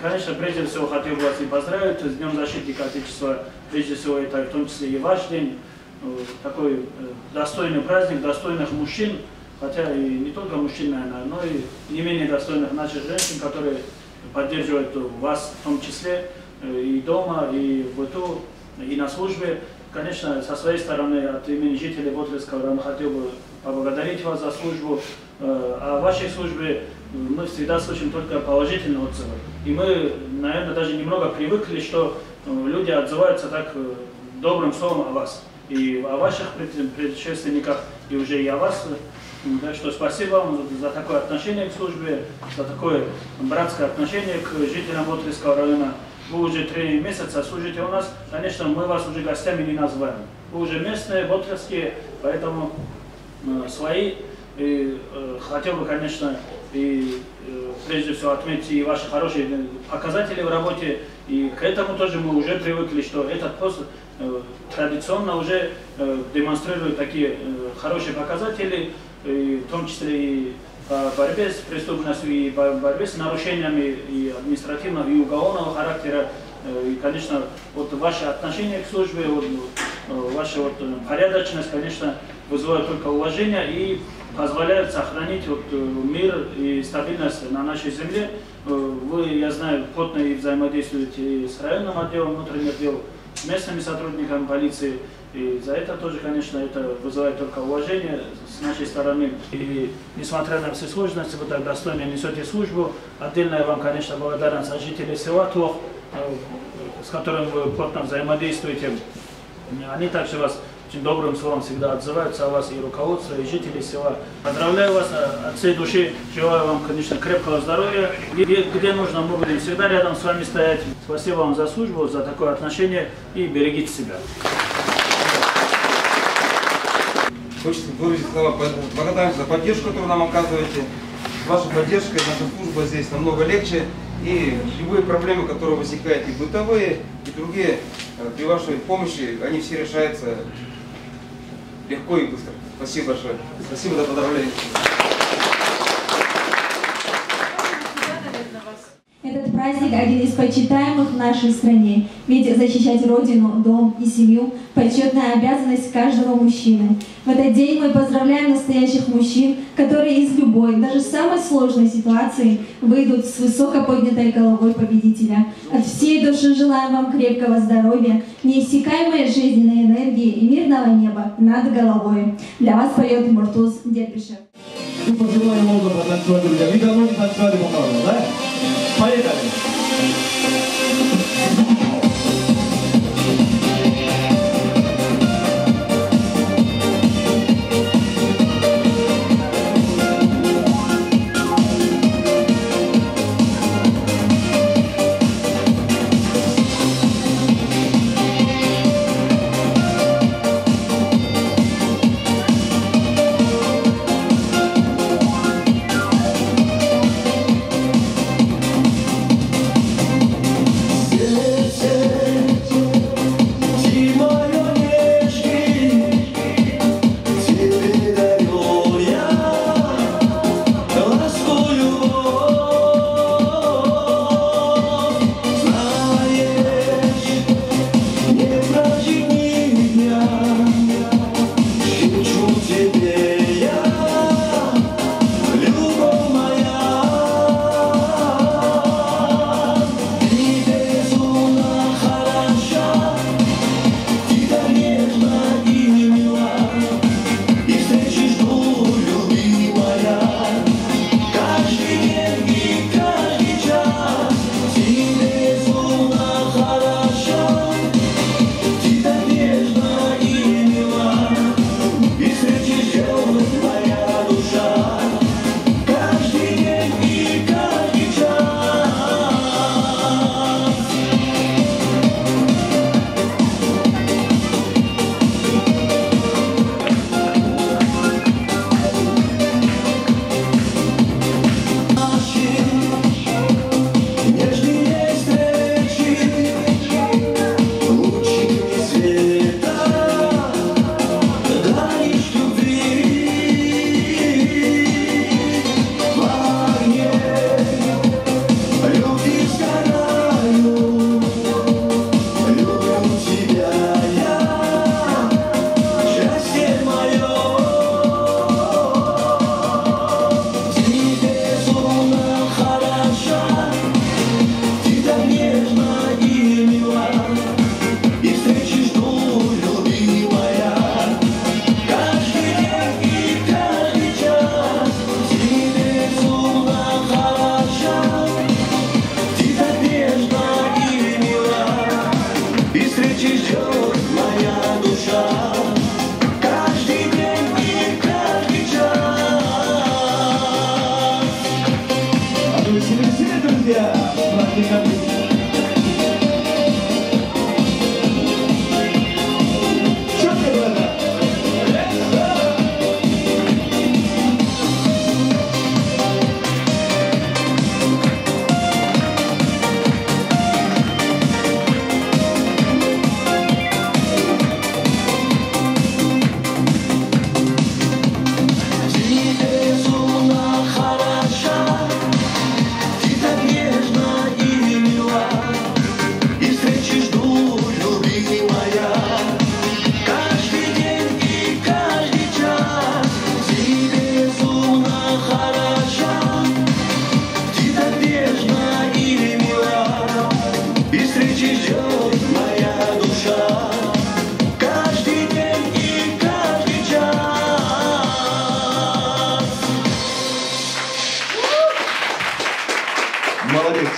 Конечно, прежде всего хотел бы вас и поздравить с Днем защитника Отечества. Прежде всего, это в том числе и ваш день. Такой достойный праздник, достойных мужчин, хотя и не только мужчин, наверное, но и не менее достойных наших женщин, которые поддерживают вас в том числе и дома, и в быту, и на службе. Конечно, со своей стороны, от имени жителей Ботлерского района хотел бы поблагодарить вас за службу. О вашей службе мы всегда слышим только положительные отзывы. И мы, наверное, даже немного привыкли, что люди отзываются так добрым словом о вас. И о ваших предшественниках, и уже и о вас. Так что спасибо вам за такое отношение к службе, за такое братское отношение к жителям Ботлерского района. Вы уже 3 месяца служите у нас, конечно, мы вас уже гостями не называем. Вы уже местные, ботлерские, поэтому свои. И хотел бы, конечно, и прежде всего отметить и ваши хорошие показатели в работе. И к этому тоже мы уже привыкли, что этот пост традиционно уже демонстрирует такие хорошие показатели, и в том числе и по борьбе с преступностью, и по борьбе с нарушениями и административного, и уголовного характера. И, конечно, вот ваше отношение к службе, вот, ваша вот порядочность, конечно, вызывает только уважение и позволяет сохранить вот мир и стабильность на нашей земле. Вы, я знаю, плотно и взаимодействуете и с районным отделом внутренних дел, с местными сотрудниками полиции. И за это тоже, конечно, это вызывает только уважение с нашей стороны. И несмотря на все сложности, вы так достойно несете службу. Отдельная вам, конечно, благодарность от жителей села Тлох, с которым вы плотно взаимодействуете. Они также вас очень добрым словом всегда отзываются о вас, и руководство, и жители села. Поздравляю вас от всей души, желаю вам, конечно, крепкого здоровья. И где нужно, мы будем всегда рядом с вами стоять. Спасибо вам за службу, за такое отношение, и берегите себя. Хочется выразить слова благодарности за поддержку, которую нам оказываете. С вашей поддержкой наша служба здесь намного легче. И любые проблемы, которые возникают, и бытовые, и другие, при вашей помощи, они все решаются легко и быстро. Спасибо большое. Спасибо за поздравление. Этот праздник один из почитаемых в нашей стране, ведь защищать Родину, дом и семью – почетная обязанность каждого мужчины. В этот день мы поздравляем настоящих мужчин, которые из любой, даже самой сложной ситуации выйдут с высоко поднятой головой победителя. От всей души желаем вам крепкого здоровья, неиссякаемой жизненной энергии и мирного неба над головой. Для вас поет Муртуз Дербишев. Поехали! ждет моя душа. Каждый день и каждый час. А то веселье, друзья, праздником. Молодец.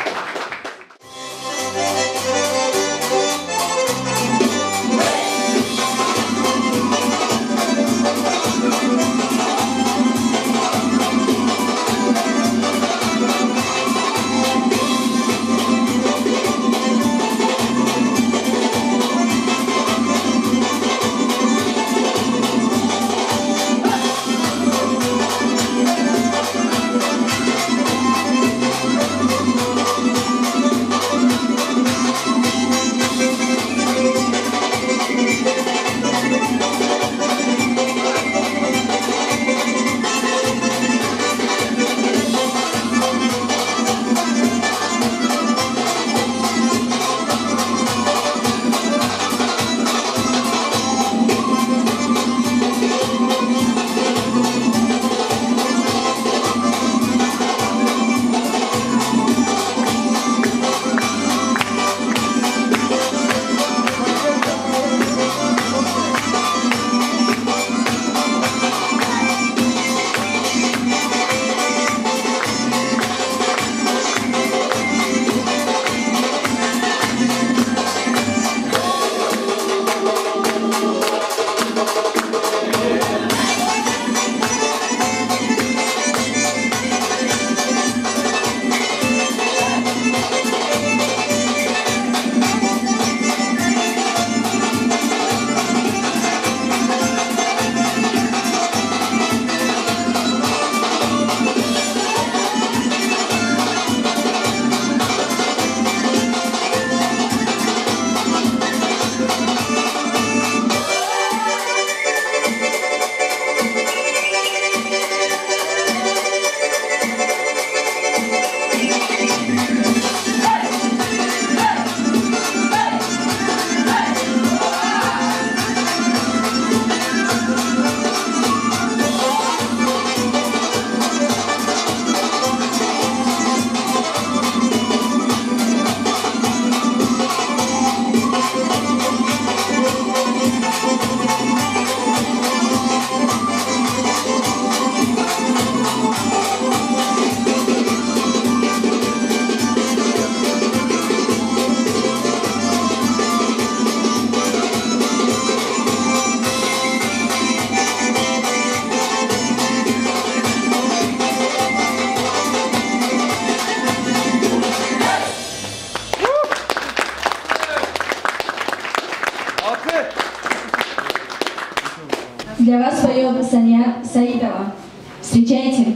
Для вас поет Саня Саидова. Встречайте!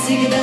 навсегда.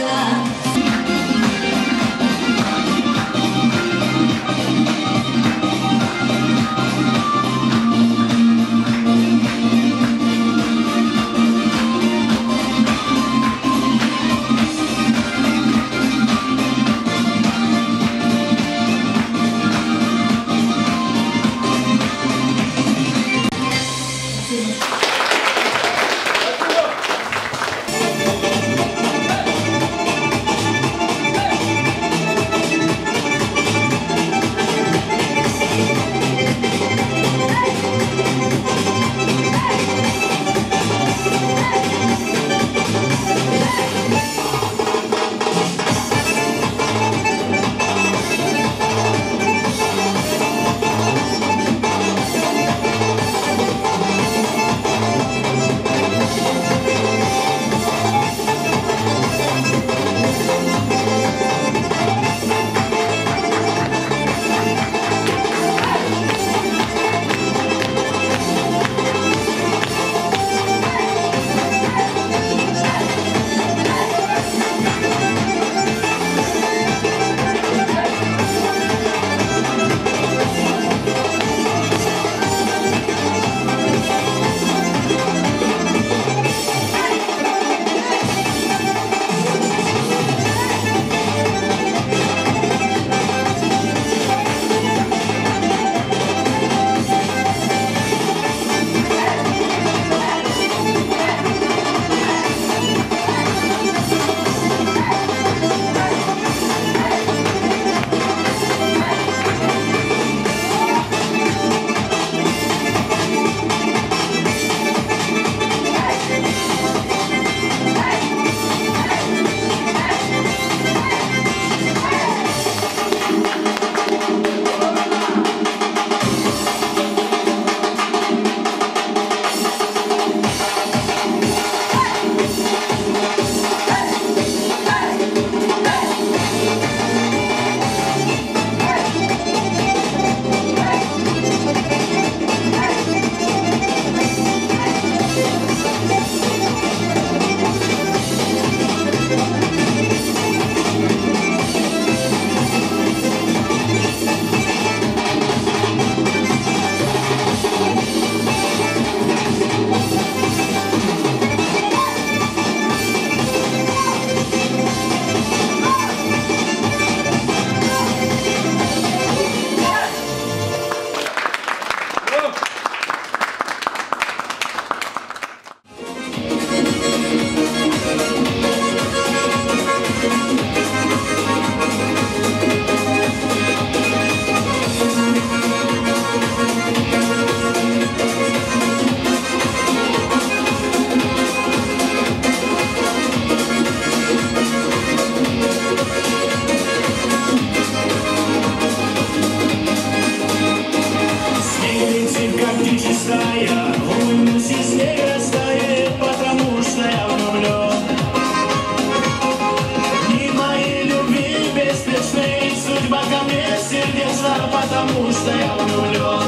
Потому что я влюблен.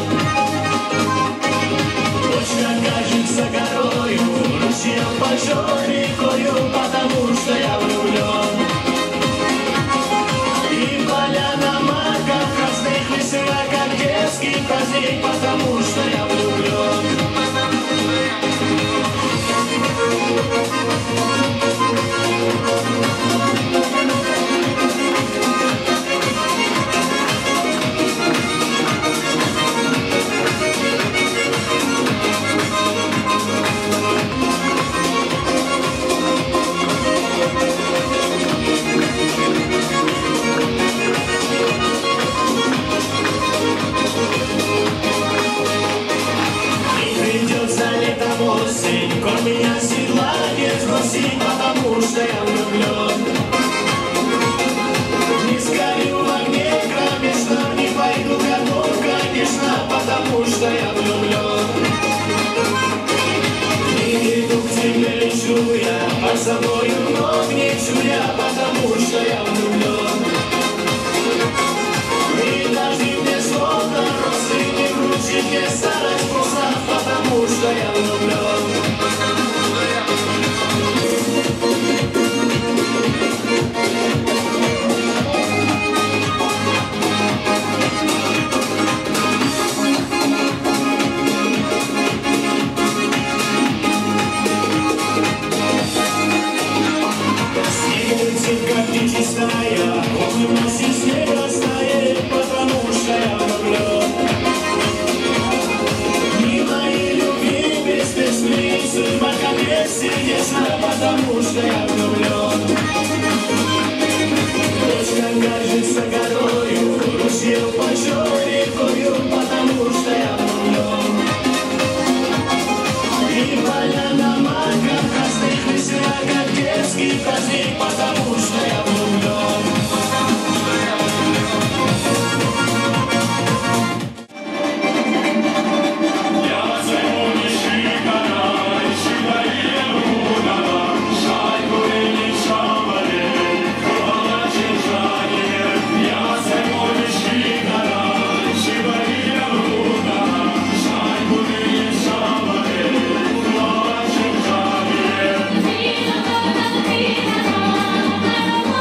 Точно кажется горою, ручьем большой рекою, потому что я влюблен. И поляна маков красных весела, как детский праздник, потому что я влюблен. Осень, кроме меня седла не сбросить, потому что я влюблен. Не сгорю в огне кромешном, не пойду ко дну, конечно, потому что я влюблен. Не иду к тебе, лечу я, под собою ног не чуя, потому что я влюблен. И дожди мне словно росы, не вручи мне старость поздно, потому что я влюблен. праздник, потому что я влюблен. Thank you.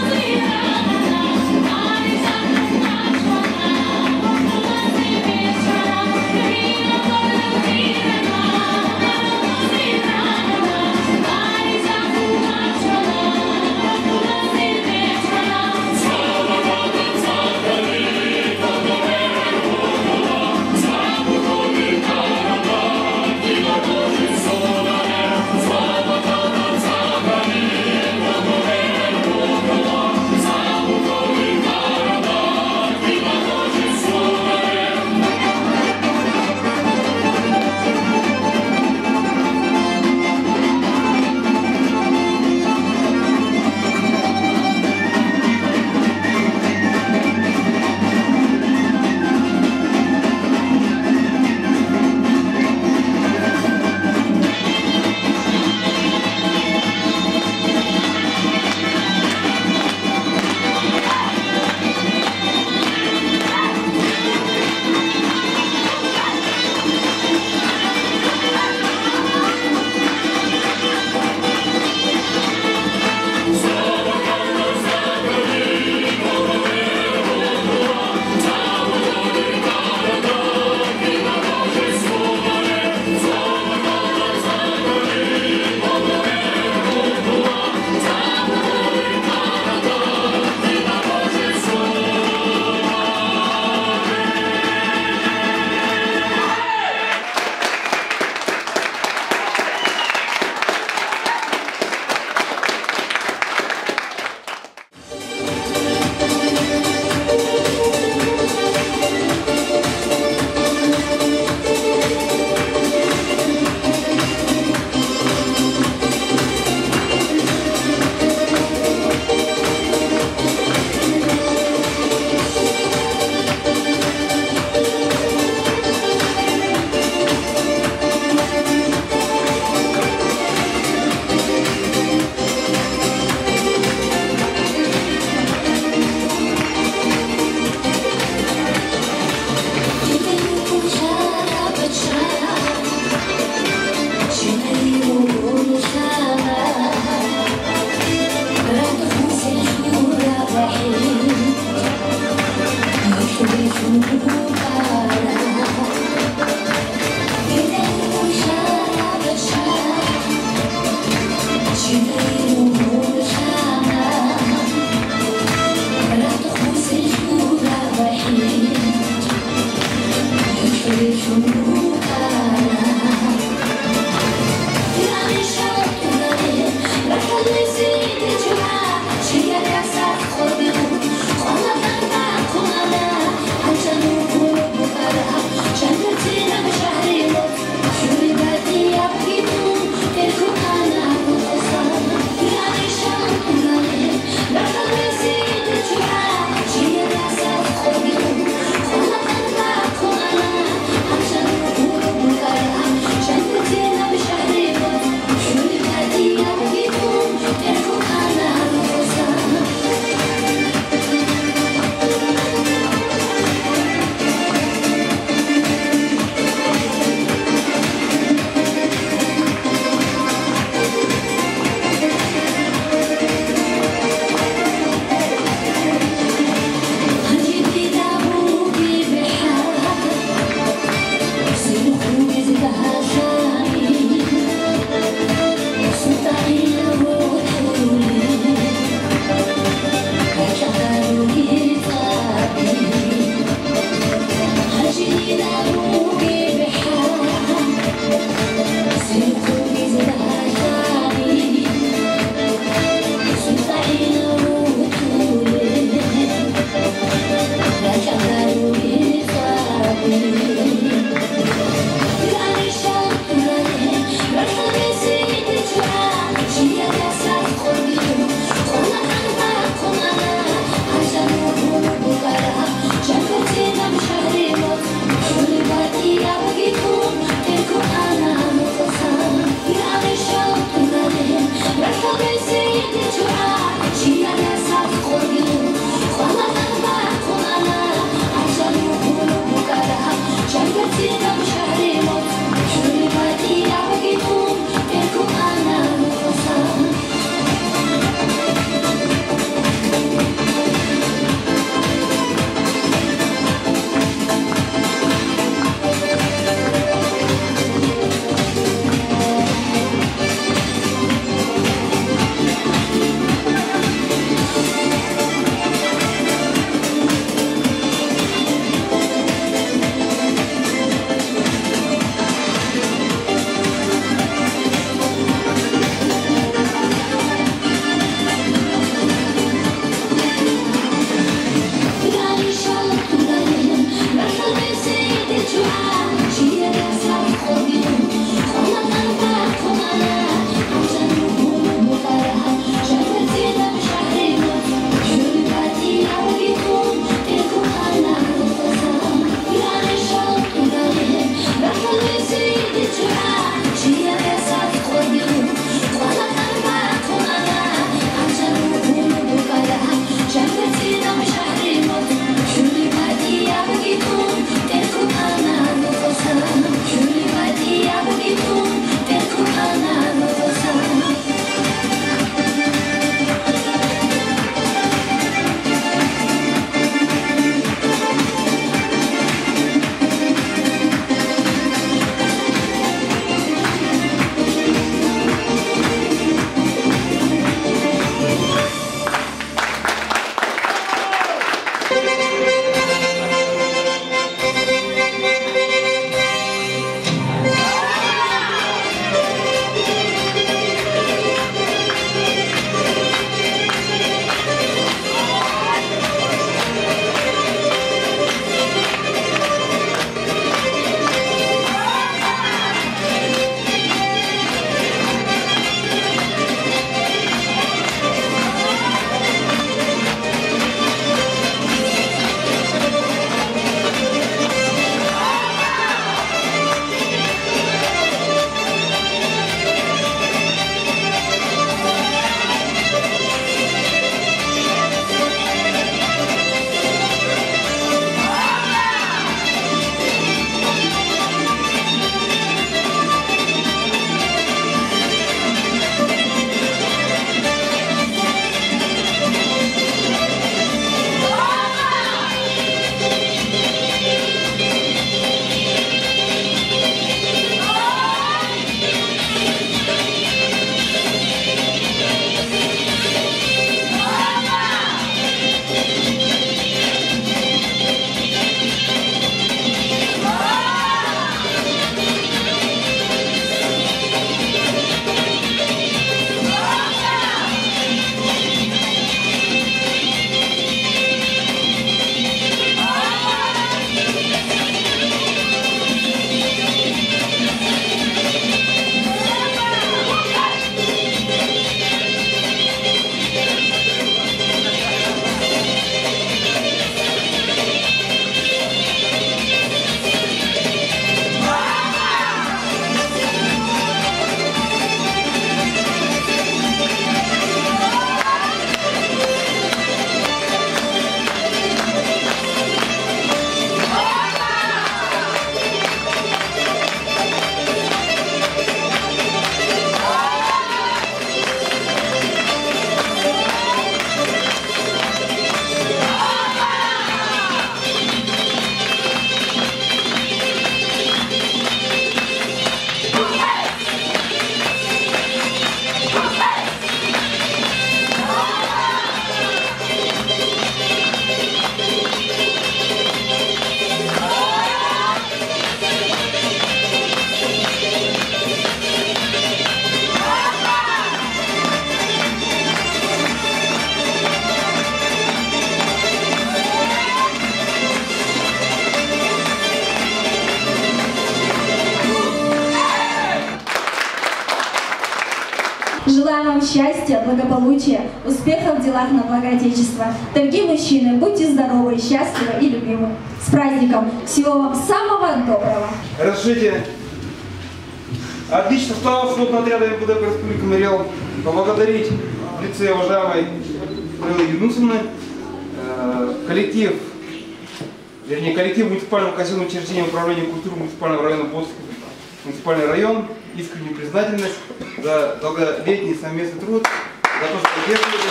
счастья, благополучия, успехов в делах на благо Отечества. Дорогие мужчины, будьте здоровы, счастливы и любимы. С праздником! Всего вам самого доброго! Разрешите отличный состав сводного отряда МВД по Республике Мариэл поблагодарить в лице уважаемой Лейлы Юнусовны коллектив муниципального казенного учреждения управления культуры муниципального района Боцкий муниципальный район, искреннюю признательность за долголетний совместный труд, за то, что поддерживали.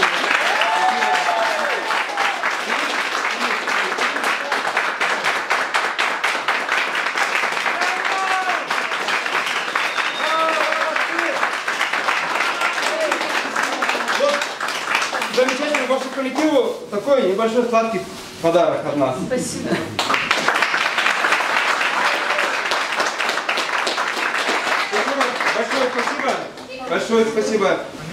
Замечательно вашему коллективу такой небольшой сладкий подарок от нас. Спасибо. Большое спасибо. Большое спасибо.